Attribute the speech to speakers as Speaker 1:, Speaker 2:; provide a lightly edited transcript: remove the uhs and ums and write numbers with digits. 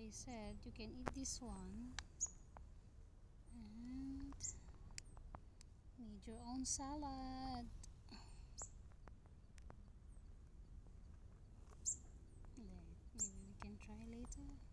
Speaker 1: I said you can eat this one and need your own salad. Maybe we can try later.